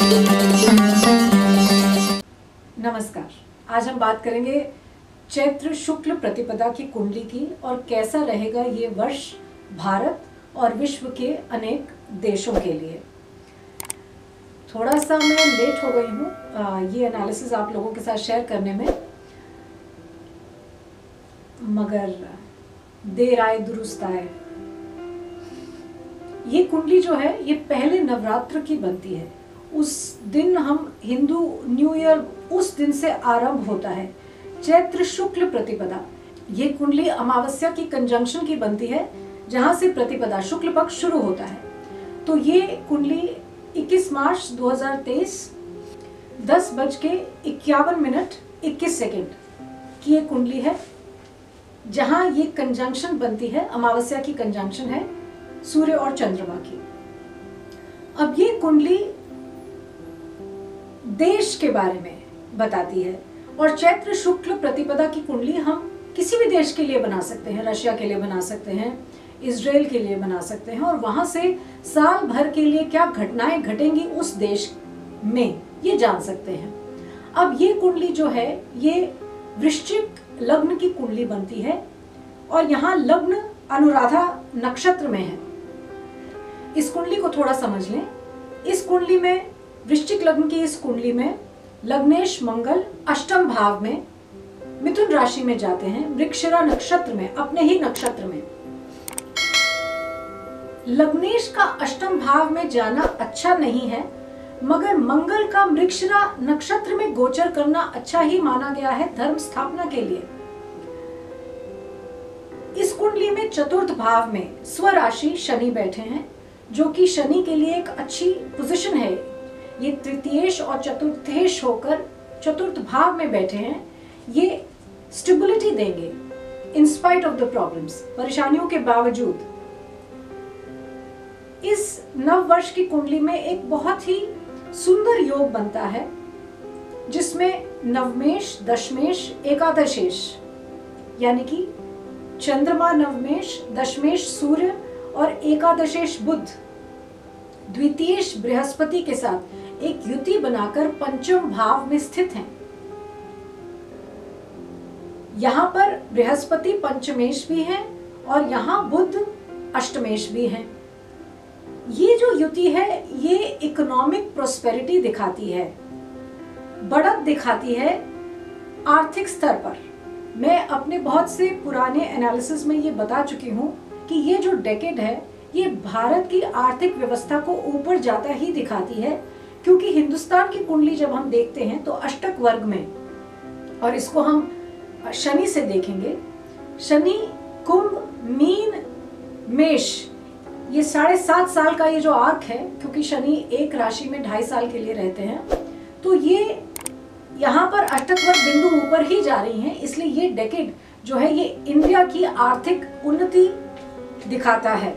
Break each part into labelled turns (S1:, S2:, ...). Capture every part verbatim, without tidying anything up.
S1: नमस्कार। आज हम बात करेंगे चैत्र शुक्ल प्रतिपदा की कुंडली की और कैसा रहेगा ये वर्ष भारत और विश्व के अनेक देशों के लिए। थोड़ा सा मैं लेट हो गई हूँ ये एनालिसिस आप लोगों के साथ शेयर करने में, मगर देर आए दुरुस्त आए। ये कुंडली जो है ये पहले नवरात्र की बनती है। उस दिन हम हिंदू न्यू ईयर उस दिन से आरंभ होता है, चैत्र शुक्ल प्रतिपदा। ये कुंडली अमावस्या की कंजंक्शन की बनती है, जहां से प्रतिपदा शुक्ल पक्ष शुरू होता है। तो ये कुंडली इक्कीस मार्च दो हज़ार तेईस दस बज के इक्यावन मिनट इक्कीस सेकेंड की ये कुंडली है, जहां ये कंजंक्शन बनती है, अमावस्या की कंजंक्शन है सूर्य और चंद्रमा की। अब ये कुंडली देश के बारे में बताती है और चैत्र शुक्ल प्रतिपदा की कुंडली हम किसी भी देश के लिए बना सकते हैं। रशिया के लिए बना सकते हैं, इजराइल के लिए बना सकते हैं, और वहां से साल भर के लिए क्या घटनाएं घटेंगी उस देश में ये जान सकते हैं। अब ये कुंडली जो है ये वृश्चिक लग्न की कुंडली बनती है और यहाँ लग्न अनुराधा नक्षत्र में है। इस कुंडली को थोड़ा समझ लें। इस कुंडली में, वृश्चिक लग्न की इस कुंडली में लग्नेश मंगल अष्टम भाव में मिथुन राशि में जाते हैं, मृगशिरा नक्षत्र में, अपने ही नक्षत्र में। लग्नेश का अष्टम भाव में जाना अच्छा नहीं है, मगर मंगल का मृगशिरा नक्षत्र में गोचर करना अच्छा ही माना गया है धर्म स्थापना के लिए। इस कुंडली में चतुर्थ भाव में स्वराशि शनि बैठे हैं, जो कि शनि के लिए एक अच्छी पोजीशन है। ये तृतीयेश और चतुर्थेश होकर चतुर्थ भाव में बैठे हैं। ये स्टेबिलिटी देंगे in spite of the problems, परेशानियों के बावजूद। इस नव वर्ष की कुंडली में एक बहुत ही सुंदर योग बनता है, जिसमें नवमेश, दशमेश, एकादशेश, यानी कि चंद्रमा नवमेश, दशमेश सूर्य और एकादशेश बुध, द्वितीयेश बृहस्पति के साथ एक युति बनाकर पंचम भाव में स्थित हैं। यहां पर बृहस्पति पंचमेश भी हैं और यहां बुध अष्टमेश भी हैं। ये जो युति है ये इकोनॉमिक प्रोस्पेरिटी दिखाती है, बढ़त दिखाती है आर्थिक स्तर पर। मैं अपने बहुत से पुराने एनालिसिस में ये बता चुकी हूँ कि ये जो डेकेड है ये भारत की आर्थिक व्यवस्था को ऊपर जाता ही दिखाती है, क्योंकि हिंदुस्तान की कुंडली जब हम देखते हैं तो अष्टक वर्ग में, और इसको हम शनि से देखेंगे, शनि कुंभ, मीन, मेष, ये साढ़े सात साल का ये जो आर्क है, क्योंकि शनि एक राशि में ढाई साल के लिए रहते हैं, तो ये यहाँ पर अष्टक वर्ग बिंदु ऊपर ही जा रही हैं। इसलिए ये डेकेड जो है ये इंडिया की आर्थिक उन्नति दिखाता है।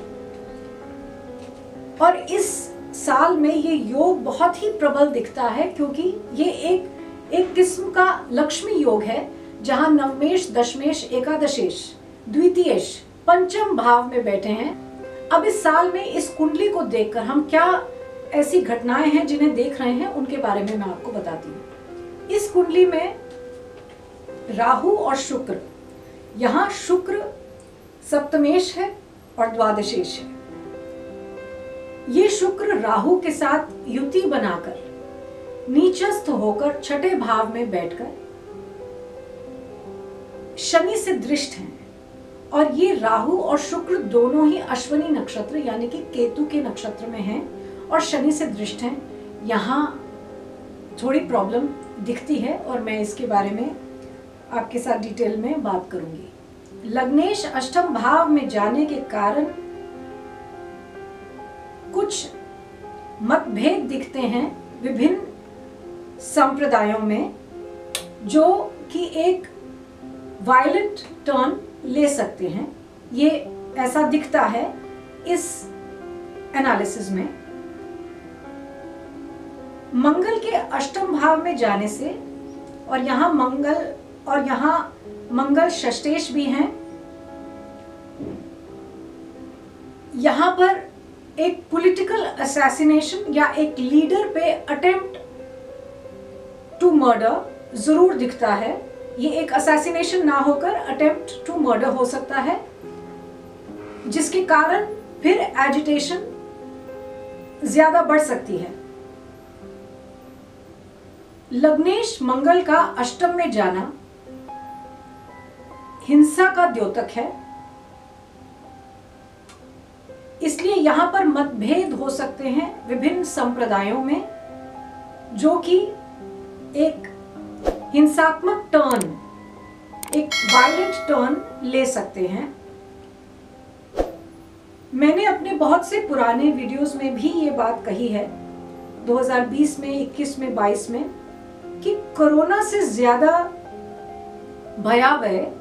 S1: और इस साल में ये योग बहुत ही प्रबल दिखता है, क्योंकि ये एक एक किस्म का लक्ष्मी योग है, जहां नवमेश, दशमेश, एकादशेश, द्वितीयेश पंचम भाव में बैठे हैं। अब इस साल में इस कुंडली को देखकर हम क्या ऐसी घटनाएं हैं जिन्हें देख रहे हैं उनके बारे में मैं आपको बताती हूँ। इस कुंडली में राहु और शुक्र, यहाँ शुक्र सप्तमेश है और द्वादशेश है। ये शुक्र राहु के साथ युति बनाकर नीचस्थ होकर छठे भाव में बैठकर शनि से दृष्ट हैं, और ये राहु और शुक्र दोनों ही अश्विनी नक्षत्र यानी कि केतु के नक्षत्र में हैं और शनि से दृष्ट हैं। यहाँ थोड़ी प्रॉब्लम दिखती है और मैं इसके बारे में आपके साथ डिटेल में बात करूंगी। लग्नेश अष्टम भाव में जाने के कारण कुछ मतभेद दिखते हैं विभिन्न संप्रदायों में, जो कि एक वायलेंट टर्न ले सकते हैं। ये ऐसा दिखता है इस एनालिसिस में। मंगल के अष्टम भाव में जाने से, और यहाँ मंगल और यहाँ मंगल षष्ठेश भी हैं, यहाँ पर एक पॉलिटिकल असैसिनेशन या एक लीडर पे अटेम्प्ट टू मर्डर जरूर दिखता है। ये एक असैसिनेशन ना होकर अटेम्प्ट टू मर्डर हो सकता है, जिसके कारण फिर एजिटेशन ज्यादा बढ़ सकती है। लग्नेश मंगल का अष्टम में जाना हिंसा का द्योतक है, इसलिए यहां पर मतभेद हो सकते हैं विभिन्न संप्रदायों में, जो कि एक हिंसात्मक टर्न, एक वायलेंट टर्न ले सकते हैं। मैंने अपने बहुत से पुराने वीडियोस में भी ये बात कही है, दो हज़ार बीस में, इक्कीस में, बाईस में, कि कोरोना से ज्यादा भयावह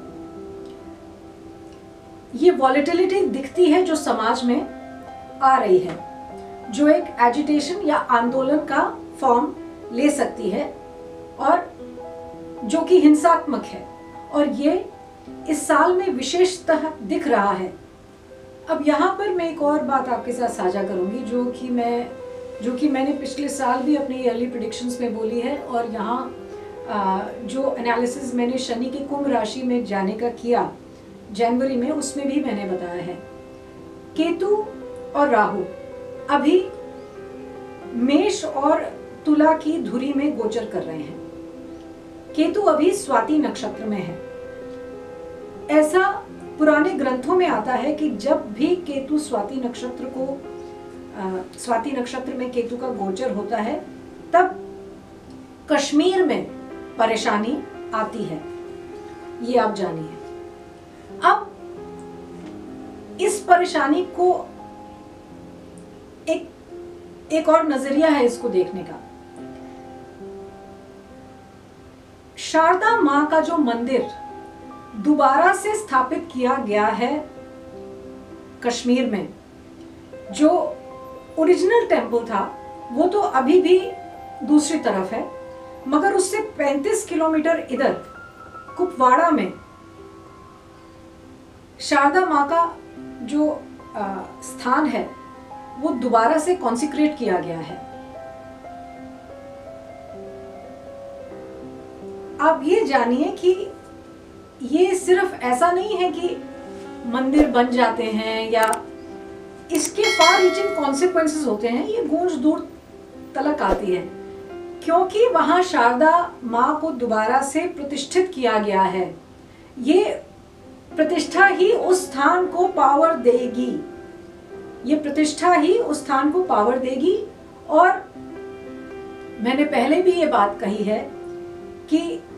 S1: ये वॉलेटिलिटी दिखती है जो समाज में आ रही है, जो एक एजिटेशन या आंदोलन का फॉर्म ले सकती है और जो कि हिंसात्मक है, और ये इस साल में विशेषतः दिख रहा है। अब यहाँ पर मैं एक और बात आपके साथ साझा करूंगी, जो कि मैं जो कि मैंने पिछले साल भी अपने ईयरली प्रेडिक्शंस में बोली है, और यहाँ जो एनालिसिस मैंने शनि की कुंभ राशि में जाने का किया जनवरी में, उसमें भी मैंने बताया है। केतु और राहु अभी मेष और तुला की धुरी में गोचर कर रहे हैं। केतु अभी स्वाति नक्षत्र में है। ऐसा पुराने ग्रंथों में आता है कि जब भी केतु स्वाति नक्षत्र को आ, स्वाति नक्षत्र में केतु का गोचर होता है, तब कश्मीर में परेशानी आती है, ये आप जानिए। अब इस परेशानी को एक एक और नजरिया है इसको देखने का। शारदा मां का जो मंदिर दोबारा से स्थापित किया गया है कश्मीर में, जो ओरिजिनल टेम्पल था वो तो अभी भी दूसरी तरफ है, मगर उससे पैंतीस किलोमीटर इधर कुपवाड़ा में शारदा मां का जो आ, स्थान है वो दोबारा से कॉन्सिक्रेट किया गया है। आप ये जानिए कि ये सिर्फ ऐसा नहीं है कि मंदिर बन जाते हैं या इसके फार रीचिंग कॉन्सिक्वेंसेस होते हैं, ये गूंज दूर तलक आती है, क्योंकि वहां शारदा मां को दोबारा से प्रतिष्ठित किया गया है। ये प्रतिष्ठा ही उस स्थान को पावर देगी, ये प्रतिष्ठा ही उस स्थान को पावर देगी। और मैंने पहले भी ये बात कही है कि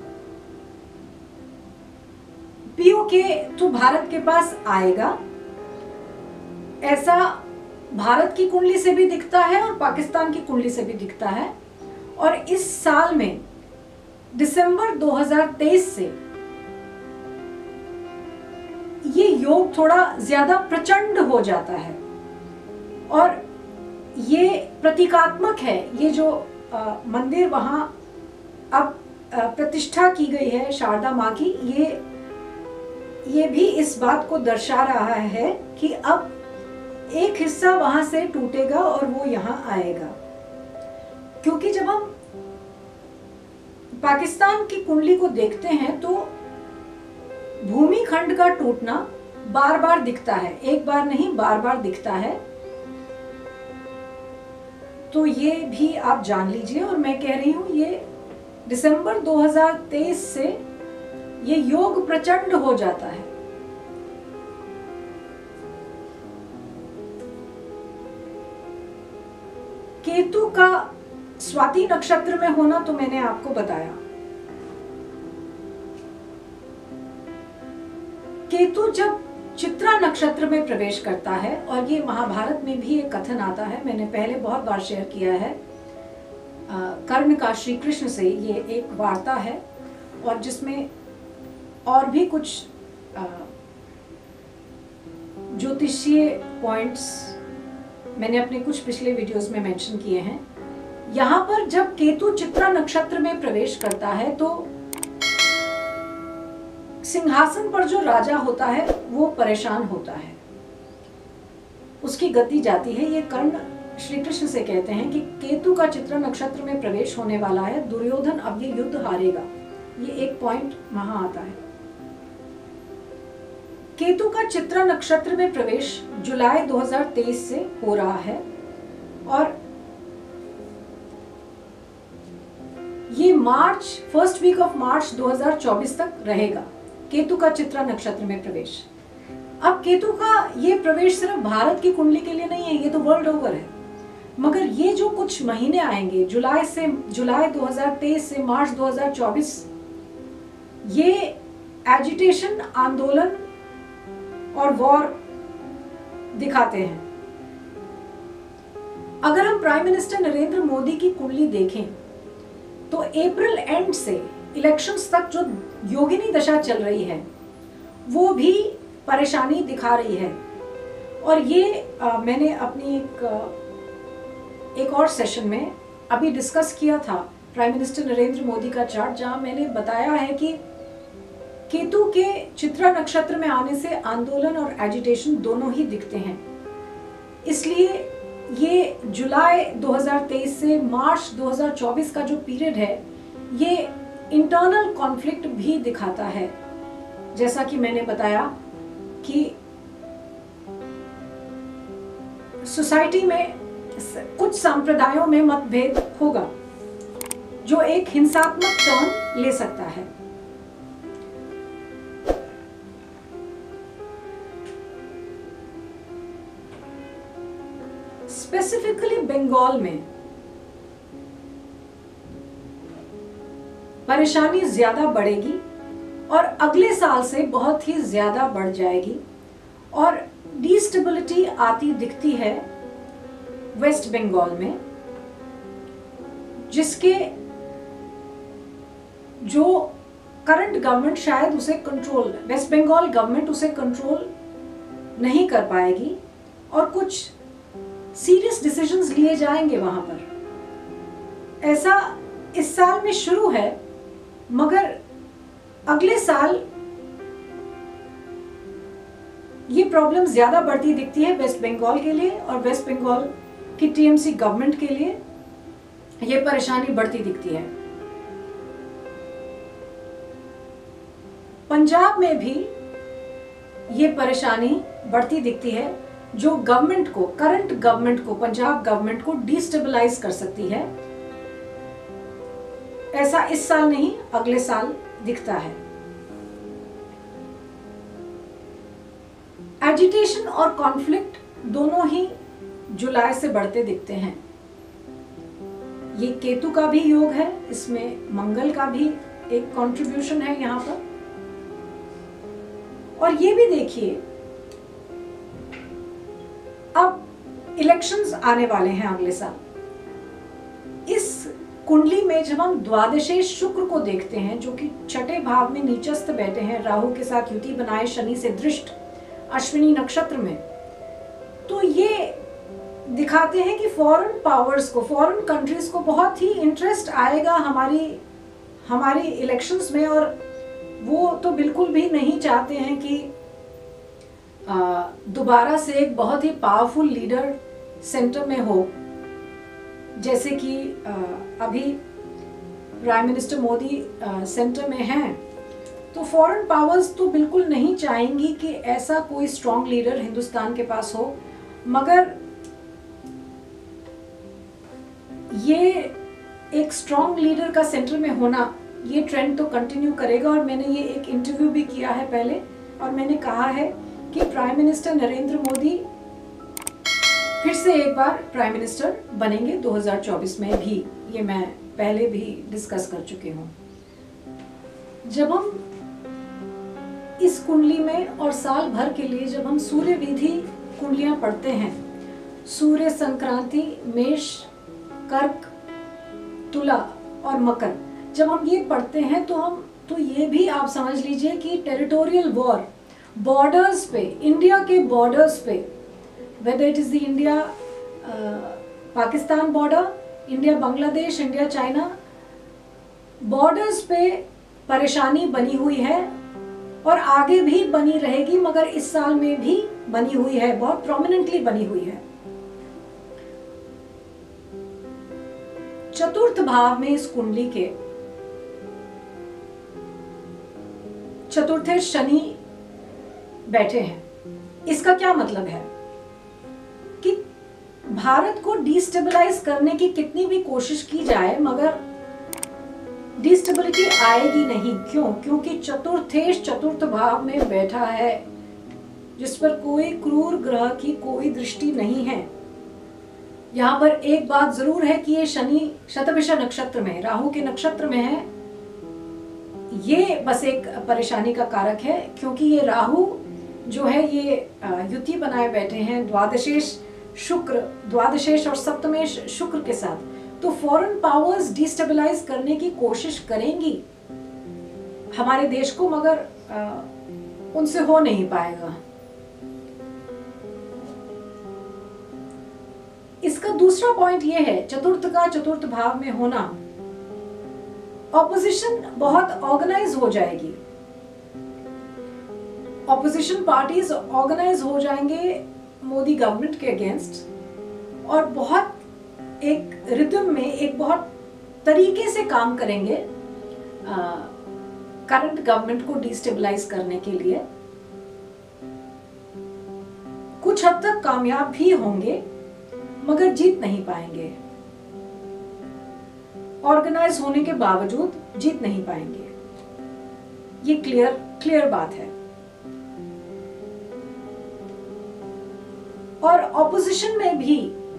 S1: पीओके तो भारत के पास आएगा, ऐसा भारत की कुंडली से भी दिखता है और पाकिस्तान की कुंडली से भी दिखता है। और इस साल में दिसंबर दो हज़ार तेईस से ये योग थोड़ा ज्यादा प्रचंड हो जाता है, और ये प्रतीकात्मक है। ये जो आ, मंदिर वहां अब आ, प्रतिष्ठा की गई है शारदा मां की, ये ये भी इस बात को दर्शा रहा है कि अब एक हिस्सा वहां से टूटेगा और वो यहाँ आएगा। क्योंकि जब हम पाकिस्तान की कुंडली को देखते हैं तो भूमि खंड का टूटना बार बार दिखता है, एक बार नहीं बार बार दिखता है। तो ये भी आप जान लीजिए, और मैं कह रही हूं ये दिसंबर दो हज़ार तेईस से ये योग प्रचंड हो जाता है। केतु का स्वाति नक्षत्र में होना तो मैंने आपको बताया। केतु जब चित्रा नक्षत्र में प्रवेश करता है, और ये महाभारत में भी एक कथन आता है, मैंने पहले बहुत बार शेयर किया है, कर्ण का श्री कृष्ण से ये एक वार्ता है, और जिसमें और भी कुछ ज्योतिषीय पॉइंट्स मैंने अपने कुछ पिछले वीडियोस में मेंशन किए हैं। यहाँ पर जब केतु चित्रा नक्षत्र में प्रवेश करता है तो सिंहासन पर जो राजा होता है वो परेशान होता है। उसकी गति जाती है। ये कर्ण श्री कृष्ण से कहते हैं कि केतु का चित्रा नक्षत्र में प्रवेश होने वाला है, दुर्योधन अब ये युद्ध हारेगा। ये एक पॉइंट वहां आता है। केतु का चित्रा नक्षत्र में प्रवेश जुलाई दो हज़ार तेईस से हो रहा है और ये March first week of March दो हज़ार चौबीस तक रहेगा केतु का चित्रा नक्षत्र में प्रवेश। अब केतु का ये प्रवेश सिर्फ भारत की कुंडली के लिए नहीं है, ये तो वर्ल्ड ओवर है। मगर ये जो कुछ महीने आएंगे जुलाई से जुलाई दो हज़ार तेईस से मार्च दो हज़ार चौबीस, ये एजिटेशन, आंदोलन और वॉर दिखाते हैं। अगर हम प्राइम मिनिस्टर नरेंद्र मोदी की कुंडली देखें तो अप्रैल एंड से इलेक्शंस तक जो योगिनी दशा चल रही है वो भी परेशानी दिखा रही है। और ये आ, मैंने अपनी एक एक और सेशन में अभी डिस्कस किया था प्राइम मिनिस्टर नरेंद्र मोदी का चार्ट, जहां मैंने बताया है कि केतु के चित्रा नक्षत्र में आने से आंदोलन और एजिटेशन दोनों ही दिखते हैं। इसलिए ये जुलाई दो हज़ार तेईस से मार्च दो हज़ार चौबीस का जो पीरियड है ये इंटरनल कॉन्फ्लिक्ट भी दिखाता है। जैसा कि मैंने बताया कि सोसाइटी में कुछ संप्रदायों में मतभेद होगा जो एक हिंसात्मक टर्न ले सकता है। स्पेसिफिकली बंगाल में परेशानी ज्यादा बढ़ेगी और अगले साल से बहुत ही ज्यादा बढ़ जाएगी और डिस्टेबिलिटी आती दिखती है वेस्ट बंगाल में, जिसके जो करंट गवर्नमेंट शायद उसे कंट्रोल, वेस्ट बंगाल गवर्नमेंट उसे कंट्रोल नहीं कर पाएगी और कुछ सीरियस डिसीजंस लिए जाएंगे वहां पर। ऐसा इस साल में शुरू है, मगर अगले साल ये प्रॉब्लम ज्यादा बढ़ती दिखती है वेस्ट बंगाल के लिए और वेस्ट बंगाल की टीएमसी गवर्नमेंट के लिए ये परेशानी बढ़ती दिखती है। पंजाब में भी ये परेशानी बढ़ती दिखती है जो गवर्नमेंट को, करंट गवर्नमेंट को, पंजाब गवर्नमेंट को डिस्टेबलाइज कर सकती है। ऐसा इस साल नहीं अगले साल दिखता है। एजिटेशन और कॉन्फ्लिक्ट दोनों ही जुलाई से बढ़ते दिखते हैं। ये केतु का भी योग है, इसमें मंगल का भी एक कंट्रीब्यूशन है यहाँ पर। और ये भी देखिए, अब इलेक्शंस आने वाले हैं अगले साल। इस कुंडली में जब हम द्वादशेश शुक्र को देखते हैं जो कि छठे भाव में नीचस्थ बैठे हैं, राहु के साथ युति बनाए, शनि से दृष्ट, अश्विनी नक्षत्र में, तो ये दिखाते हैं कि फॉरेन पावर्स को, फॉरेन कंट्रीज को बहुत ही इंटरेस्ट आएगा हमारी हमारी इलेक्शंस में। और वो तो बिल्कुल भी नहीं चाहते हैं कि दोबारा से एक बहुत ही पावरफुल लीडर सेंटर में हो, जैसे कि आ, अभी प्राइम मिनिस्टर मोदी सेंटर में हैं। तो फॉरेन पावर्स तो बिल्कुल नहीं चाहेंगी कि ऐसा कोई स्ट्रॉन्ग लीडर हिंदुस्तान के पास हो। मगर ये एक स्ट्रॉन्ग लीडर का सेंटर में होना, ये ट्रेंड तो कंटिन्यू करेगा। और मैंने ये एक इंटरव्यू भी किया है पहले, और मैंने कहा है कि प्राइम मिनिस्टर नरेंद्र मोदी फिर से एक बार प्राइम मिनिस्टर बनेंगे दो हज़ार चौबीस में भी। ये मैं पहले भी डिस्कस कर चुकी हूँ। जब हम इस कुंडली में और साल भर के लिए जब हम सूर्य विधि कुंडलियां पढ़ते हैं, सूर्य, संक्रांति, मेष, कर्क, तुला और मकर, जब हम ये पढ़ते हैं तो हम तो ये भी आप समझ लीजिए कि टेरिटोरियल वॉर, बॉर्डर्स पे, इंडिया के बॉर्डर्स पे, whether it is the India Pakistan border, India Bangladesh, India China borders पे परेशानी बनी हुई है और आगे भी बनी रहेगी, मगर इस साल में भी बनी हुई है, बहुत प्रोमिनेंटली बनी हुई है। चतुर्थ भाव में इस कुंडली के चतुर्थे शनि बैठे हैं। इसका क्या मतलब है कि भारत को डिस्टेबलाइज करने की कितनी भी कोशिश की जाए, मगर डिस्टेबिलिटी आएगी नहीं। क्यों? क्योंकि चतुर्थेश चतुर्थ भाव में बैठा है, जिस पर कोई क्रूर ग्रह की कोई दृष्टि नहीं है। यहाँ पर एक बात जरूर है कि ये शनि शतभिषा नक्षत्र में, राहु के नक्षत्र में है। ये बस एक परेशानी का कारक है, क्योंकि ये राहु जो है ये युति बनाए बैठे हैं द्वादशेश शुक्र, द्वादशेश और सप्तमेश शुक्र के साथ। तो फॉरेन पावर्स डिस्टेबलाइज करने की कोशिश करेंगी हमारे देश को, मगर आ, उनसे हो नहीं पाएगा। इसका दूसरा पॉइंट ये है, चतुर्थ का चतुर्थ भाव में होना, ऑपोजिशन बहुत ऑर्गेनाइज हो जाएगी। ऑपोजिशन पार्टीज ऑर्गेनाइज हो जाएंगे मोदी गवर्नमेंट के अगेंस्ट, और बहुत एक रिदम में, एक बहुत तरीके से काम करेंगे करंट गवर्नमेंट को डिस्टेबलाइज करने के लिए। कुछ हद तक कामयाब भी होंगे, मगर जीत नहीं पाएंगे। ऑर्गेनाइज होने के बावजूद जीत नहीं पाएंगे, ये क्लियर क्लियर बात है। और ऑपोजिशन में भी,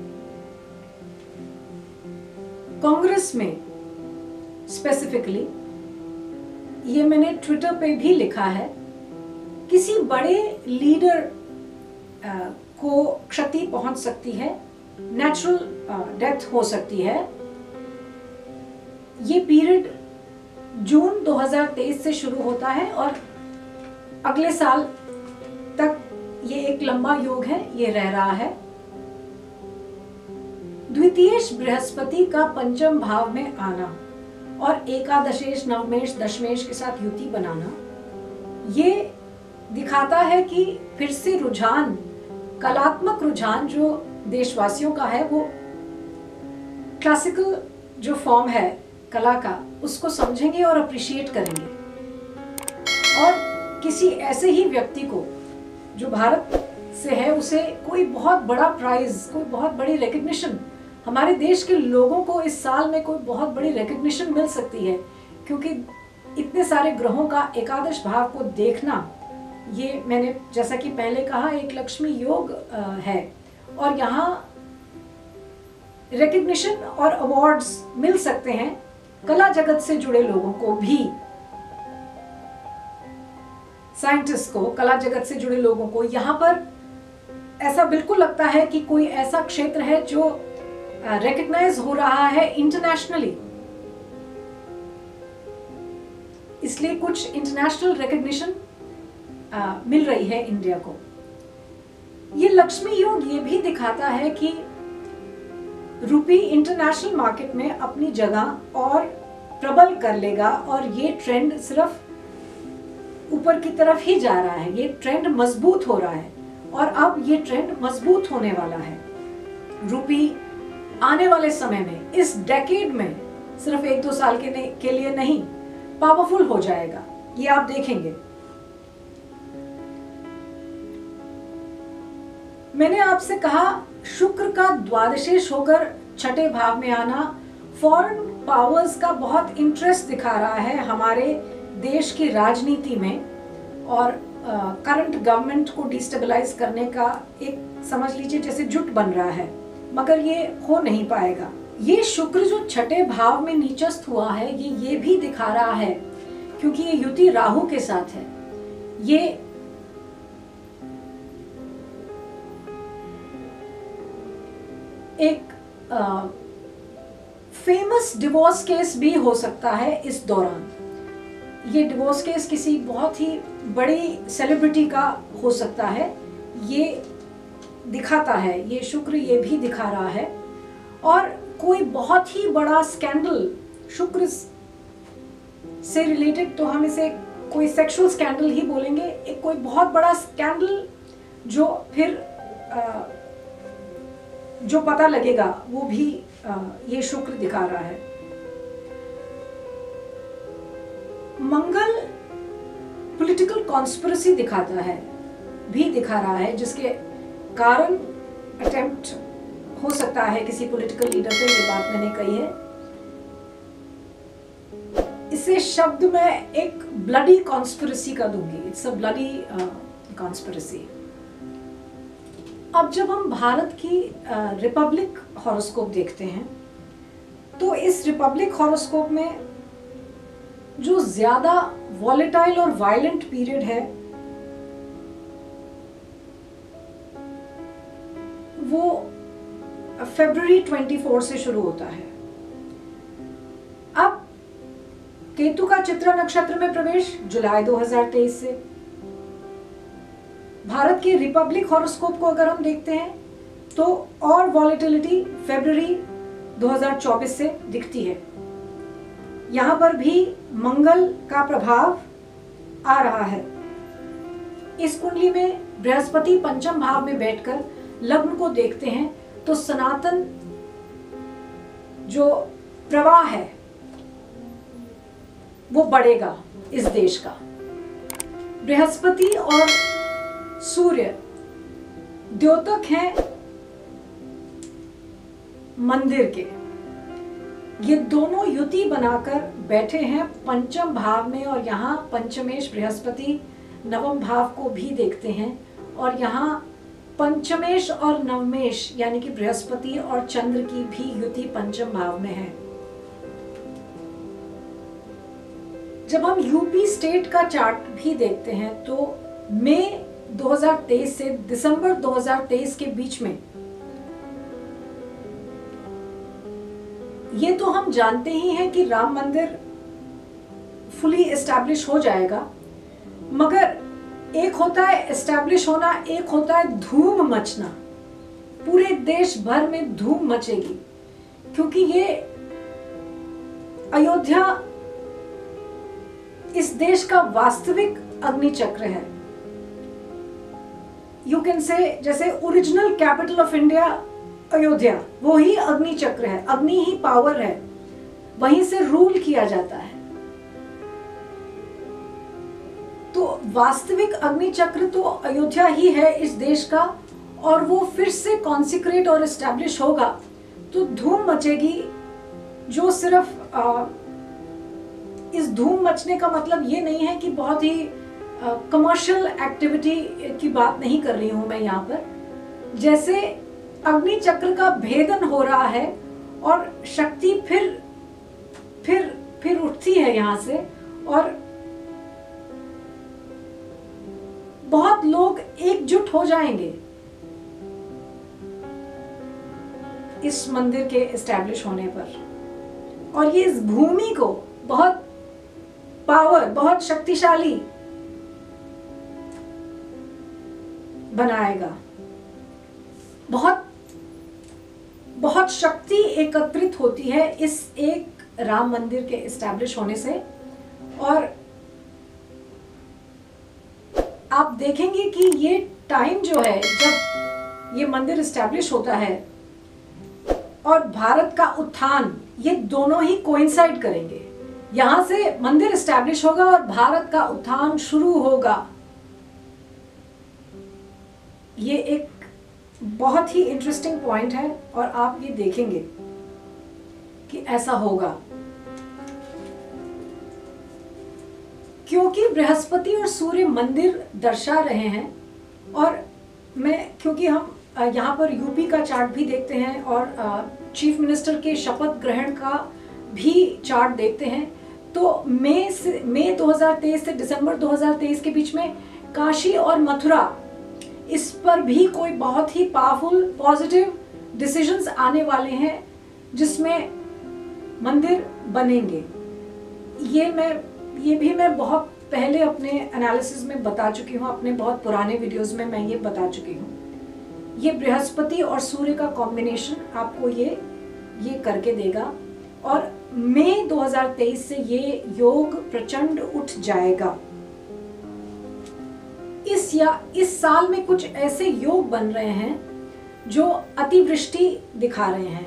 S1: कांग्रेस में स्पेसिफिकली, ये मैंने ट्विटर पे भी लिखा है, किसी बड़े लीडर को क्षति पहुंच सकती है, नेचुरल डेथ हो सकती है। ये पीरियड जून दो हज़ार तेईस से शुरू होता है और अगले साल तक ये एक लंबा योग है, ये रह रहा है। द्वितीयेश बृहस्पति का पंचम भाव में आना और एकादशेश नवमेश दशमेश के साथ युति बनाना, ये दिखाता है कि फिर से रुझान, कलात्मक रुझान जो देशवासियों का है, वो क्लासिकल जो फॉर्म है कला का, उसको समझेंगे और अप्रिशिएट करेंगे। और किसी ऐसे ही व्यक्ति को जो भारत से है, उसे कोई बहुत बड़ा प्राइज, कोई बहुत बड़ी रिकग्निशन, हमारे देश के लोगों को इस साल में कोई बहुत बड़ी रिकग्निशन मिल सकती है, क्योंकि इतने सारे ग्रहों का एकादश भाव को देखना, ये मैंने जैसा कि पहले कहा, एक लक्ष्मी योग है। और यहाँ रिकग्निशन और अवार्ड्स मिल सकते हैं कला जगत से जुड़े लोगों को भी, साइंटिस्ट को, कला जगत से जुड़े लोगों को। यहाँ पर ऐसा बिल्कुल लगता है कि कोई ऐसा क्षेत्र है जो रिकग्नाइज हो रहा है इंटरनेशनली, इसलिए कुछ इंटरनेशनल रिकग्निशन मिल रही है इंडिया को। ये लक्ष्मी योग ये भी दिखाता है कि रुपी इंटरनेशनल मार्केट में अपनी जगह और प्रबल कर लेगा, और ये ट्रेंड सिर्फ ऊपर की तरफ ही जा रहा है, ये ट्रेंड मजबूत हो रहा है, और अब ये ट्रेंड मजबूत होने वाला है। रुपी आने वाले समय में, इस डेकेड में, सिर्फ एक दो साल के, के लिए नहीं, पावरफुल हो जाएगा, ये आप देखेंगे। मैंने आपसे कहा शुक्र का द्वादशेश होकर छठे भाव में आना फॉरेन पावर्स का बहुत इंटरेस्ट दिखा रहा है हमारे देश की राजनीति में, और करंट गवर्नमेंट को डिस्टेबलाइज करने का एक, समझ लीजिए जैसे जुट बन रहा है, मगर ये हो नहीं पाएगा। ये शुक्र जो छठे भाव में नीचस्थ हुआ है, ये ये भी दिखा रहा है, क्योंकि ये युति राहु के साथ है, ये एक फेमस डिवोर्स केस भी हो सकता है इस दौरान। ये डिवोर्स केस किसी बहुत ही बड़ी सेलिब्रिटी का हो सकता है, ये दिखाता है, ये शुक्र ये भी दिखा रहा है। और कोई बहुत ही बड़ा स्कैंडल शुक्र से रिलेटेड, तो हम इसे कोई सेक्सुअल स्कैंडल ही बोलेंगे, एक कोई बहुत बड़ा स्कैंडल जो फिर आ, जो पता लगेगा वो भी आ, ये शुक्र दिखा रहा है। मंगल पॉलिटिकल कॉन्स्पिरेसी दिखाता है, भी दिखा रहा है, जिसके कारण अटेम्प्ट हो सकता है किसी पॉलिटिकल लीडर पे, ये बात मैंने कही है। इसे शब्द में एक ब्लडी कॉन्स्पिरेसी का दूंगी, इट्स अ ब्लडी कॉन्स्पिरेसी। अब जब हम भारत की रिपब्लिक हॉरोस्कोप देखते हैं तो इस रिपब्लिक हॉरोस्कोप में जो ज्यादा वॉलेटाइल और वायलेंट पीरियड है वो फरवरी चौबीस से शुरू होता है। अब केतु का चित्रा नक्षत्र में प्रवेश जुलाई दो हज़ार तेईस से। भारत के रिपब्लिक हॉरोस्कोप को अगर हम देखते हैं तो और वॉलेटिलिटी फरवरी दो हज़ार चौबीस से दिखती है। यहां पर भी मंगल का प्रभाव आ रहा है। इस कुंडली में बृहस्पति पंचम भाव में बैठकर लग्न को देखते हैं तो सनातन जो प्रवाह है वो बढ़ेगा इस देश का। बृहस्पति और सूर्य द्योतक हैं मंदिर के, ये दोनों युति बनाकर बैठे हैं पंचम भाव में, और यहाँ पंचमेश बृहस्पति नवम भाव को भी देखते हैं, और यहाँ पंचमेश और नवमेश यानी कि बृहस्पति और चंद्र की भी युति पंचम भाव में है। जब हम यूपी स्टेट का चार्ट भी देखते हैं तो मई दो हज़ार तेईस से दिसंबर दो हज़ार तेईस के बीच में, ये तो हम जानते ही हैं कि राम मंदिर फुली एस्टैब्लिश हो जाएगा, मगर एक होता है एस्टैब्लिश होना, एक होता है धूम मचना। पूरे देश भर में धूम मचेगी, क्योंकि ये अयोध्या इस देश का वास्तविक अग्नि चक्र है। यू कैन से जैसे original capital of India Ayodhya, वो ही अग्नि चक्र है, अग्नि ही पावर है, वहीं से रूल किया जाता है। तो वास्तविक अग्नि चक्र तो अयोध्या ही है इस देश का, और वो फिर से कॉन्सिक्रेट और एस्टैब्लिश होगा तो धूम मचेगी। जो सिर्फ आ, इस धूम मचने का मतलब ये नहीं है कि बहुत ही कमर्शियल एक्टिविटी की बात नहीं कर रही हूं मैं यहाँ पर। जैसे अग्नि चक्र का भेदन हो रहा है और शक्ति फिर फिर फिर उठती है यहाँ से, और बहुत लोग एकजुट हो जाएंगे इस मंदिर के एस्टैब्लिश होने पर, और ये इस भूमि को बहुत पावर, बहुत शक्तिशाली बनाएगा। बहुत बहुत शक्ति एकत्रित होती है इस एक राम मंदिर के एस्टैब्लिश होने से। और आप देखेंगे कि ये टाइम जो है जब ये मंदिर एस्टैब्लिश होता है और भारत का उत्थान, ये दोनों ही कोइंसाइड करेंगे। यहां से मंदिर एस्टैब्लिश होगा और भारत का उत्थान शुरू होगा। ये एक बहुत ही इंटरेस्टिंग पॉइंट है, और आप ये देखेंगे कि ऐसा होगा, क्योंकि बृहस्पति और सूर्य मंदिर दर्शा रहे हैं। और मैं क्योंकि हम यहाँ पर यूपी का चार्ट भी देखते हैं और चीफ मिनिस्टर के शपथ ग्रहण का भी चार्ट देखते हैं, तो मई से मई दो हज़ार तेईस से दिसंबर दो हज़ार तेईस के बीच में काशी और मथुरा, इस पर भी कोई बहुत ही पावरफुल पॉजिटिव डिसीजंस आने वाले हैं, जिसमें मंदिर बनेंगे। ये मैं ये भी मैं बहुत पहले अपने एनालिसिस में बता चुकी हूँ, अपने बहुत पुराने वीडियोस में मैं ये बता चुकी हूँ। ये बृहस्पति और सूर्य का कॉम्बिनेशन आपको ये ये करके देगा, और मई दो हज़ार तेईस से ये योग प्रचंड उठ जाएगा। इस या इस साल में कुछ ऐसे योग बन रहे हैं जो अतिवृष्टि दिखा रहे हैं।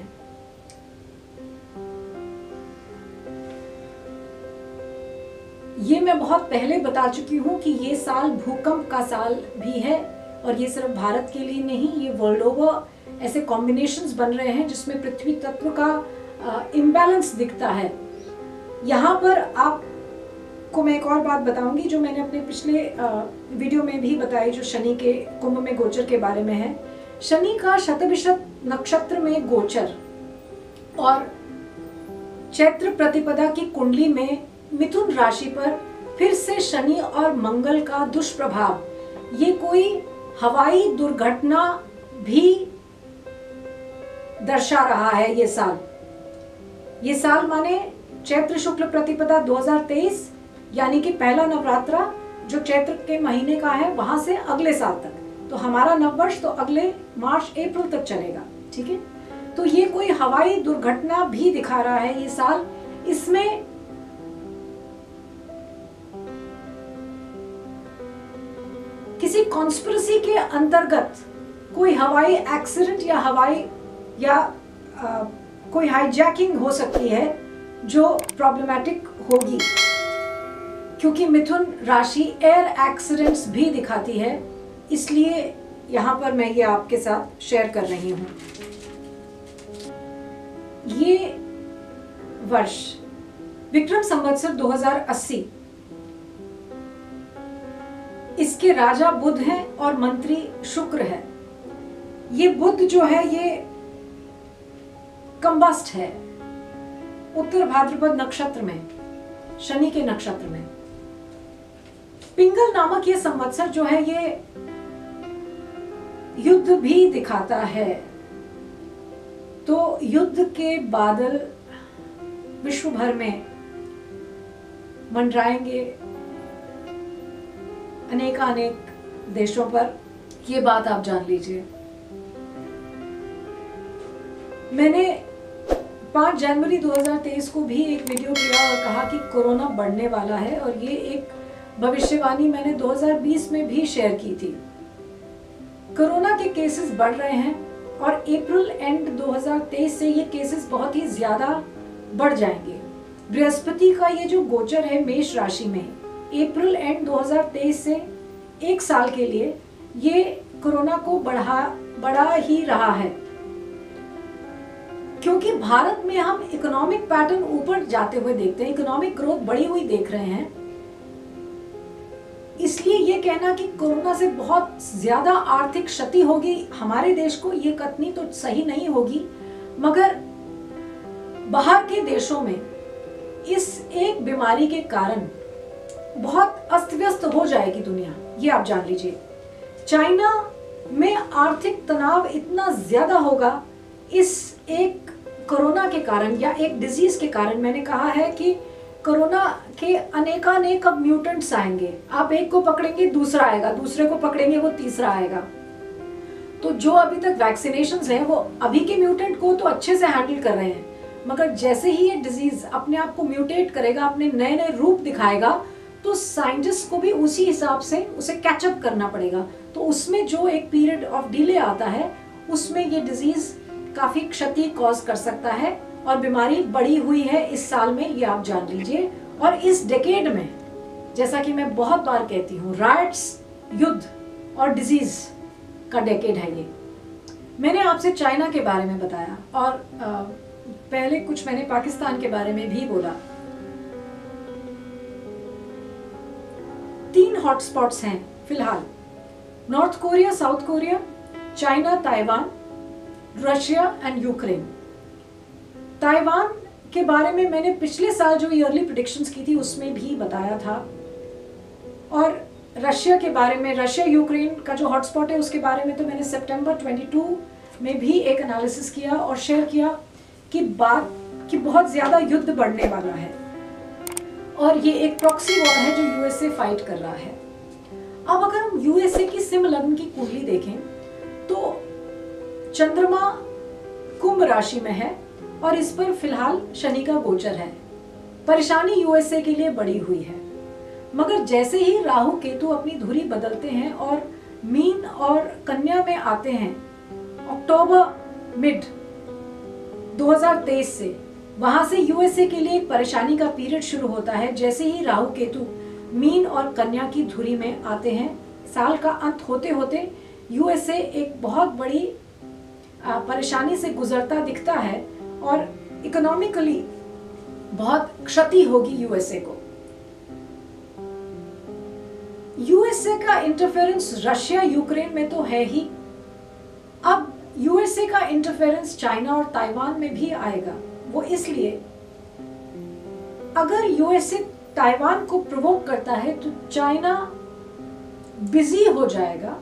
S1: ये मैं बहुत पहले बता चुकी हूँ कि ये साल भूकंप का साल भी है, और ये सिर्फ भारत के लिए नहीं, ये वर्ल्ड ओवर ऐसे कॉम्बिनेशंस बन रहे हैं जिसमें पृथ्वी तत्व का इम्बैलेंस दिखता है। यहाँ पर आपको मैं एक और बात बताऊंगी जो मैंने अपने पिछले आ, वीडियो में भी बताई, जो शनि के कुंभ में गोचर के बारे में है। शनि का शतभिषत नक्षत्र में गोचर और चैत्र प्रतिपदा की कुंडली में मिथुन राशि पर फिर से शनि और मंगल का दुष्प्रभाव, ये कोई हवाई दुर्घटना भी दर्शा रहा है। ये साल ये साल माने चैत्र शुक्ल प्रतिपदा दो हज़ार तेईस, यानी कि पहला नवरात्रा जो चैत्र के महीने का है वहां से अगले साल तक, तो हमारा नववर्ष तो अगले मार्च अप्रैल तक चलेगा। ठीक है, तो ये कोई हवाई दुर्घटना भी दिखा रहा है ये साल। इसमें किसी कॉन्स्पिरेसी के अंतर्गत कोई हवाई एक्सीडेंट या हवाई या आ, कोई हाईजैकिंग हो सकती है जो प्रॉब्लमैटिक होगी, क्योंकि मिथुन राशि एयर एक्सीडेंट्स भी दिखाती है, इसलिए यहां पर मैं ये आपके साथ शेयर कर रही हूं। ये वर्ष विक्रम संवत्सर दो हज़ार अस्सी, इसके राजा बुध हैं और मंत्री शुक्र है। ये बुध जो है ये कंबस्ट है उत्तर भाद्रपद नक्षत्र में, शनि के नक्षत्र में। पिंगल नामक ये संवत्सर जो है ये युद्ध भी दिखाता है, तो युद्ध के बादल विश्व भर में मंडराएंगे अनेकानेक देशों पर, ये बात आप जान लीजिए। मैंने पाँच जनवरी दो हज़ार तेईस को भी एक वीडियो किया और कहा कि कोरोना बढ़ने वाला है, और ये एक भविष्यवाणी मैंने दो हज़ार बीस में भी शेयर की थी। कोरोना के केसेस बढ़ रहे हैं और अप्रैल एंड दो हज़ार तेईस से ये केसेस बहुत ही ज्यादा बढ़ जाएंगे। बृहस्पति का ये जो गोचर है मेष राशि में, अप्रैल एंड दो हज़ार तेईस से एक साल के लिए ये कोरोना को बढ़ा बढ़ा ही रहा है, क्योंकि भारत में हम इकोनॉमिक पैटर्न ऊपर जाते हुए देखते हैं, इकोनॉमिक ग्रोथ बढ़ी हुई देख रहे हैं। इसलिए ये कहना कि कोरोना से बहुत ज्यादा आर्थिक क्षति होगी हमारे देश को, ये कथनी तो सही नहीं होगी, मगर बाहर के देशों में इस एक बीमारी के कारण बहुत अस्त व्यस्त हो जाएगी दुनिया, ये आप जान लीजिए। चाइना में आर्थिक तनाव इतना ज्यादा होगा इस एक कोरोना के कारण या एक डिजीज के कारण। मैंने कहा है कि कोरोना के अनेकानेक अब म्यूटेंट्स आएंगे, आप एक को पकड़ेंगे दूसरा आएगा, दूसरे को पकड़ेंगे वो तीसरा आएगा। तो जो अभी तक वैक्सीनेशंस हैं वो अभी के म्यूटेंट को तो अच्छे से हैंडल कर रहे हैं, मगर जैसे ही ये डिजीज अपने आप को म्यूटेट करेगा, अपने नए नए रूप दिखाएगा, तो साइंटिस्ट को भी उसी हिसाब से उसे कैचअप करना पड़ेगा। तो उसमें जो एक पीरियड ऑफ डिले आता है उसमें ये डिजीज काफी क्षति कॉज कर सकता है, और बीमारी बढ़ी हुई है इस साल में, ये आप जान लीजिए। और इस डेकेड में, जैसा कि मैं बहुत बार कहती हूँ, राइट्स, युद्ध और डिजीज का डेकेड है ये। मैंने आपसे चाइना के बारे में बताया और आ, पहले कुछ मैंने पाकिस्तान के बारे में भी बोला। तीन हॉटस्पॉट्स हैं फिलहाल, North Korea, South Korea, China, Taiwan, Russia and Ukraine. Taiwan के बारे में मैंने पिछले साल जो ईयरली प्रेडिक्शंस की थी उसमें भी बताया था, और रशिया के बारे में, रशिया यूक्रेन का जो हॉटस्पॉट है उसके बारे में तो मैंने सितंबर बाईस में भी एक एनालिसिस किया और शेयर किया कि बात कि बहुत ज्यादा युद्ध बढ़ने वाला है, और ये एक प्रॉक्सी वॉर है जो यूएसए फाइट कर रहा है। अब अगर हम यूएसए की सिंह लग्न की कुंडली देखें तो चंद्रमा कुंभ राशि में है और इस पर फिलहाल शनि का गोचर है। परेशानी यूएसए के लिए बढ़ी हुई है। मगर जैसे ही राहु केतु अपनी धुरी बदलते हैं और मीन और कन्या में आते हैं अक्टूबर मिड दो हज़ार तेईस से, वहां से यूएसए के लिए एक परेशानी का पीरियड शुरू होता है। जैसे ही राहु केतु मीन और कन्या की धुरी में आते हैं, साल का अंत होते होते यूएसए एक बहुत बड़ी परेशानी से गुजरता दिखता है और इकोनॉमिकली बहुत क्षति होगी यूएसए को। यूएसए का इंटरफेरेंस रशिया यूक्रेन में तो है ही, अब यूएसए का इंटरफेरेंस चाइना और ताइवान में भी आएगा। वो इसलिए, अगर यूएसए ताइवान को प्रोवोक करता है तो चाइना बिजी हो जाएगा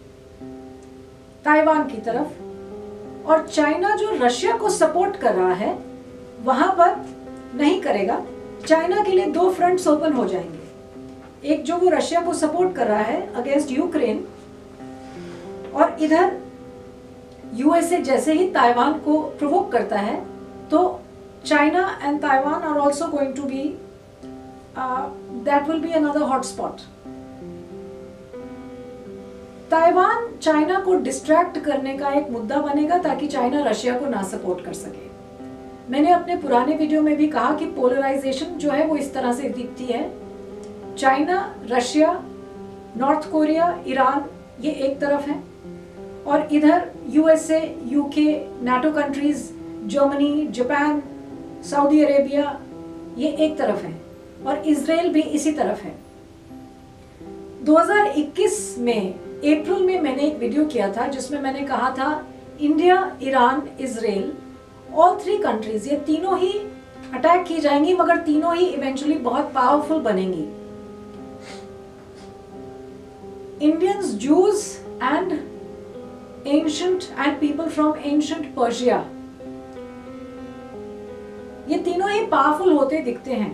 S1: ताइवान की तरफ, और चाइना जो रशिया को सपोर्ट कर रहा है वहां पर नहीं करेगा। चाइना के लिए दो फ्रंट्स ओपन हो जाएंगे, एक जो वो रशिया को सपोर्ट कर रहा है अगेंस्ट यूक्रेन, और इधर यूएसए जैसे ही ताइवान को प्रोवोक करता है तो China and Taiwan are also going to be, that will be another hotspot. Taiwan China को डिस्ट्रैक्ट करने का एक मुद्दा बनेगा ताकि चाइना रशिया को ना सपोर्ट कर सके। मैंने अपने पुराने वीडियो में भी कहा कि पोलराइजेशन जो है वो इस तरह से दिखती है, China, Russia, North Korea, Iran ये एक तरफ है, और इधर USA, UK, NATO countries, Germany, Japan, Saudi Arabia ये एक तरफ है, और इजराइल भी इसी तरफ है। दो हज़ार इक्कीस में अप्रैल में मैंने एक वीडियो किया था जिसमें मैंने कहा था India, Iran, Israel, all three countries ये तीनों ही अटैक की जाएंगी, मगर तीनों ही इवेंचुअली बहुत पावरफुल बनेंगी। Indians, Jews and ancient and people from ancient Persia, ये तीनों ही पावरफुल होते दिखते हैं,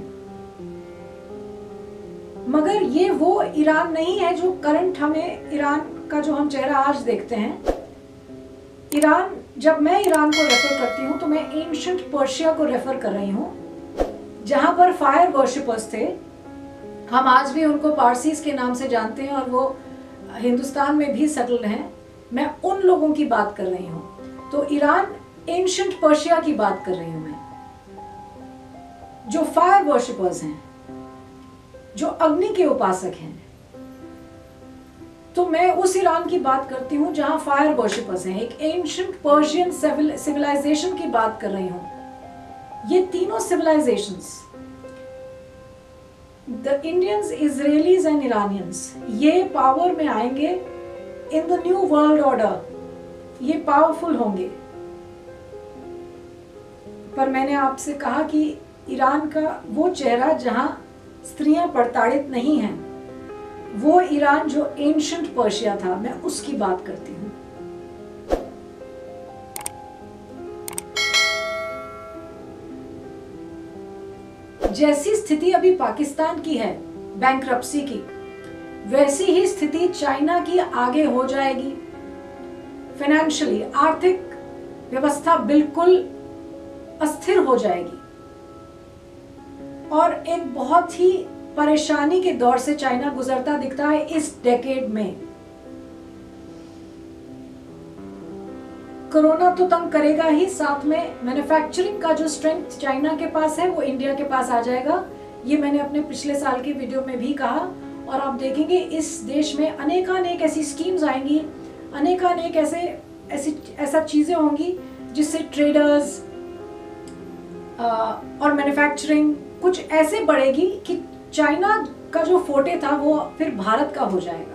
S1: मगर ये वो ईरान नहीं है जो करंट हमें, ईरान का जो हम चेहरा आज देखते हैं। ईरान, जब मैं ईरान को रेफर करती हूँ तो मैं एंशंट पर्शिया को रेफर कर रही हूँ, जहां पर फायर वर्शिपर्स थे। हम आज भी उनको पारसीज के नाम से जानते हैं और वो हिंदुस्तान में भी सेटल्ड हैं। मैं उन लोगों की बात कर रही हूँ। तो ईरान, एंशंट पर्शिया की बात कर रही हूँ मैं, जो फायर वर्शिपर्स हैं, जो अग्नि के उपासक हैं। तो मैं उस ईरान की बात करती हूँ जहां फायर वर्शिपर्स हैं, एक एंशंट पर्शियन सिविलाइजेशन की बात कर रही हूँ। ये तीनों civilisations, the Indians, Israelis and Iranians, ये पावर में आएंगे in the new world order, ये पावरफुल होंगे। पर मैंने आपसे कहा कि ईरान का वो चेहरा जहां स्त्रियां प्रताड़ित नहीं हैं, वो ईरान जो एंशंट पर्शिया था, मैं उसकी बात करती हूं। जैसी स्थिति अभी पाकिस्तान की है बैंकरप्सी की, वैसी ही स्थिति चाइना की आगे हो जाएगी। फाइनेंशियली, आर्थिक व्यवस्था बिल्कुल अस्थिर हो जाएगी और एक बहुत ही परेशानी के दौर से चाइना गुजरता दिखता है इस डेकेड में। कोरोना तो तंग करेगा ही, साथ में मैन्युफैक्चरिंग का जो स्ट्रेंथ चाइना के पास है वो इंडिया के पास आ जाएगा। ये मैंने अपने पिछले साल की वीडियो में भी कहा, और आप देखेंगे इस देश में अनेकानेक ऐसी स्कीम्स आएंगी, अनेकानेक ऐसे ऐसी ऐसा चीजें होंगी जिससे ट्रेडर्स और मैन्युफैक्चरिंग कुछ ऐसे बढ़ेगी कि चाइना का जो फोटे था वो फिर भारत का हो जाएगा।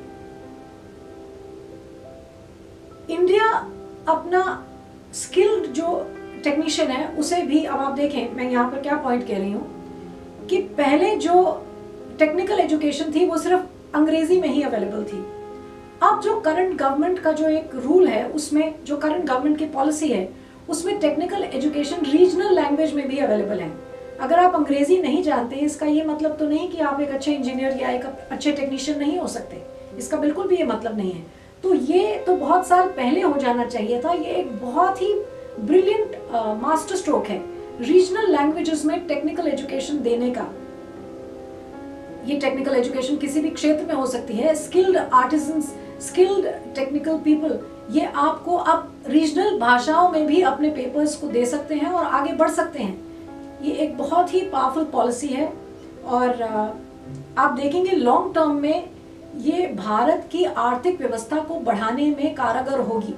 S1: इंडिया अपना स्किल्ड जो टेक्नीशियन है उसे भी, अब आप देखें मैं यहाँ पर क्या पॉइंट कह रही हूँ कि पहले जो टेक्निकल एजुकेशन थी वो सिर्फ अंग्रेजी में ही अवेलेबल थी। अब जो करंट गवर्नमेंट का जो एक रूल है, उसमें जो करंट गवर्नमेंट की पॉलिसी है, उसमें टेक्निकल एजुकेशन रीजनल लैंग्वेज में भी अवेलेबल है। अगर आप अंग्रेजी नहीं जानते, इसका ये मतलब तो नहीं कि आप एक अच्छे इंजीनियर या एक अच्छे टेक्नीशियन नहीं हो सकते, इसका बिल्कुल भी ये मतलब नहीं है। तो ये तो बहुत साल पहले हो जाना चाहिए था। ये एक बहुत ही ब्रिलियंट मास्टर स्ट्रोक है रीजनल लैंग्वेजेस में टेक्निकल एजुकेशन देने का। ये टेक्निकल एजुकेशन किसी भी क्षेत्र में हो सकती है, skilled artisans, skilled technical people, ये आपको आप रीजनल भाषाओं में भी अपने पेपर्स को दे सकते हैं और आगे बढ़ सकते हैं। ये एक बहुत ही पावरफुल पॉलिसी है और आप देखेंगे लॉन्ग टर्म में ये भारत की आर्थिक व्यवस्था को बढ़ाने में कारगर होगी।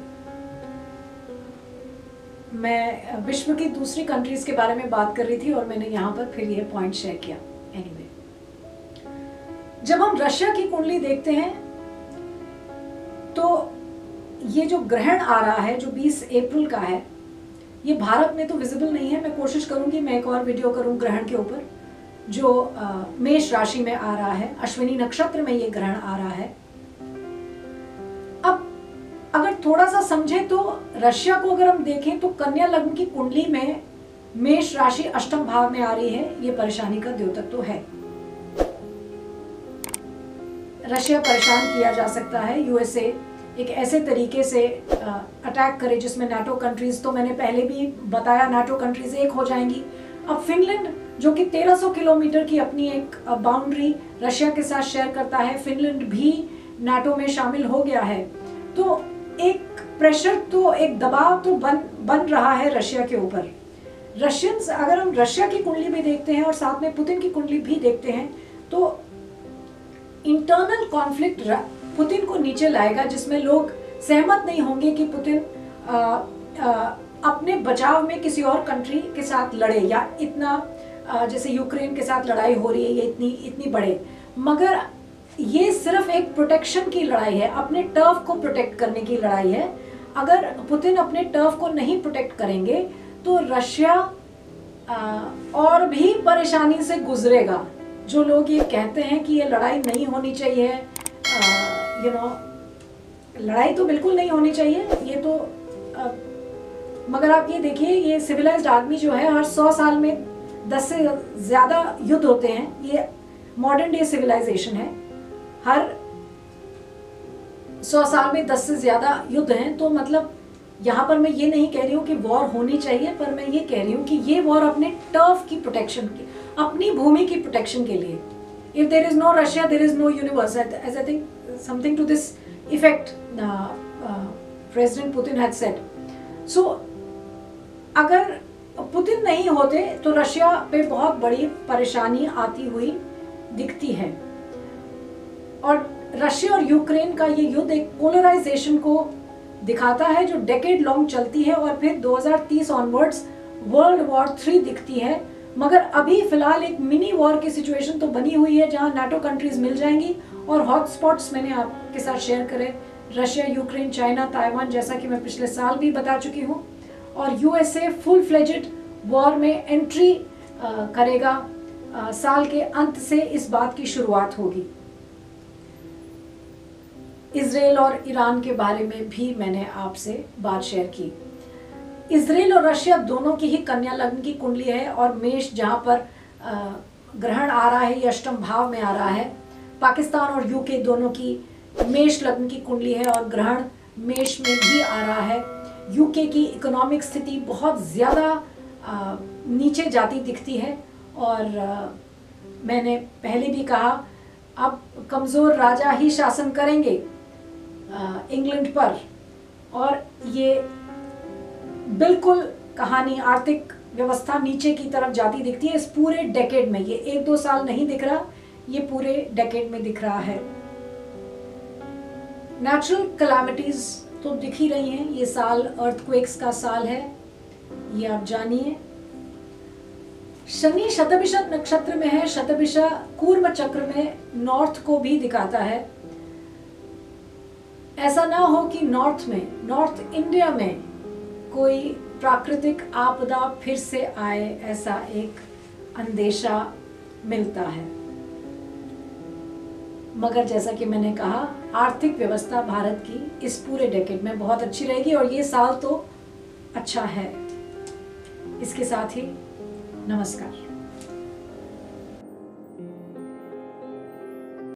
S1: मैं विश्व की दूसरी कंट्रीज के बारे में बात कर रही थी और मैंने यहाँ पर फिर ये पॉइंट शेयर किया। एनीवे, जब हम रशिया की कुंडली देखते हैं तो ये जो ग्रहण आ रहा है जो बीस अप्रैल का है, ये भारत में तो विजिबल नहीं है। मैं कोशिश करूंगी मैं एक और वीडियो करूं ग्रहण के ऊपर, जो आ, मेष राशि में आ रहा है, अश्विनी नक्षत्र में ये ग्रहण आ रहा है। अब अगर थोड़ा सा समझे तो रशिया को अगर हम देखें तो कन्या लग्न की कुंडली में मेष राशि अष्टम भाव में आ रही है, ये परेशानी का द्योतक तो है। रशिया परेशान किया जा सकता है, यूएसए एक ऐसे तरीके से अटैक करे जिसमें नाटो कंट्रीज, तो मैंने पहले भी बताया नाटो कंट्रीज एक हो जाएंगी। अब फिनलैंड जो कि तेरह सौ किलोमीटर की अपनी एक बाउंड्री रशिया के साथ शेयर करता है, फिनलैंड भी नाटो में शामिल हो गया है। तो एक प्रेशर, तो एक दबाव तो बन बन रहा है रशिया के ऊपर। रशियंस, अगर हम रशिया की कुंडली भी देखते हैं और साथ में पुतिन की कुंडली भी देखते हैं तो इंटरनल कॉन्फ्लिक्ट पुतिन को नीचे लाएगा, जिसमें लोग सहमत नहीं होंगे कि पुतिन आ, आ, अपने बचाव में किसी और कंट्री के साथ लड़े, या इतना आ, जैसे यूक्रेन के साथ लड़ाई हो रही है ये इतनी इतनी बढ़े। मगर ये सिर्फ एक प्रोटेक्शन की लड़ाई है, अपने टर्फ को प्रोटेक्ट करने की लड़ाई है। अगर पुतिन अपने टर्फ को नहीं प्रोटेक्ट करेंगे तो रशिया आ, और भी परेशानी से गुजरेगा। जो लोग ये कहते हैं कि ये लड़ाई नहीं होनी चाहिए, यू नो लड़ाई तो बिल्कुल नहीं होनी चाहिए, ये तो आ, मगर आप ये देखिए, ये सिविलाइज्ड आदमी जो है हर सौ साल में दस से ज्यादा युद्ध होते हैं। ये मॉडर्न डे सिविलाइजेशन है, हर सौ साल में दस से ज्यादा युद्ध हैं। तो मतलब यहाँ पर मैं ये नहीं कह रही हूँ कि वॉर होनी चाहिए, पर मैं ये कह रही हूँ कि ये वॉर अपने टर्फ की प्रोटेक्शन की, अपनी भूमि की प्रोटेक्शन के लिए। If there is no Russia, there is no universe. As I think something to this effect, uh, uh, President Putin had said. So, अगर पुतिन नहीं होते तो रशिया पे बहुत बड़ी परेशानी आती हुई दिखती है। और रशिया और यूक्रेन का ये युद्ध एक पोलराइजेशन को दिखाता है जो डेकेड लॉन्ग चलती है और फिर दो हज़ार तीस ऑनवर्ड्स वर्ल्ड वॉर थ्री दिखती है। मगर अभी फिलहाल एक मिनी वॉर की सिचुएशन तो बनी हुई है जहां नाटो कंट्रीज मिल जाएंगी और हॉटस्पॉट्स मैंने आपके साथ शेयर करे, रशिया, यूक्रेन, चाइना, ताइवान, जैसा कि मैं पिछले साल भी बता चुकी हूं। और यूएसए फुल फ्लेजेड वॉर में एंट्री करेगा, आ, साल के अंत से इस बात की शुरुआत होगी। इजराइल और ईरान के बारे में भी मैंने आपसे बात शेयर की। इजराइल और रशिया दोनों की ही कन्या लग्न की कुंडली है और मेष जहां पर ग्रहण आ रहा है ये अष्टम भाव में आ रहा है। पाकिस्तान और यूके दोनों की मेष लग्न की कुंडली है और ग्रहण मेष में भी आ रहा है। यूके की इकोनॉमिक स्थिति बहुत ज़्यादा नीचे जाती दिखती है और आ, मैंने पहले भी कहा अब कमज़ोर राजा ही शासन करेंगे इंग्लैंड पर, और ये बिल्कुल कहानी आर्थिक व्यवस्था नीचे की तरफ जाती दिखती है इस पूरे डेकेड में। ये एक दो साल नहीं दिख रहा, ये पूरे डेकेड में दिख रहा है। नेचुरल कैलामिटीज तो दिख ही रही हैं, ये साल अर्थक्वेक्स का साल है, ये आप जानिए। शनि शतभिषा नक्षत्र में है, शतभिषा कूर्म चक्र में नॉर्थ को भी दिखाता है। ऐसा ना हो कि नॉर्थ में, नॉर्थ इंडिया में कोई प्राकृतिक आपदा फिर से आए, ऐसा एक अंदेशा मिलता है। मगर जैसा कि मैंने कहा, आर्थिक व्यवस्था भारत की इस पूरे डेकेड में बहुत अच्छी रहेगी और ये साल तो अच्छा है। इसके साथ ही नमस्कार।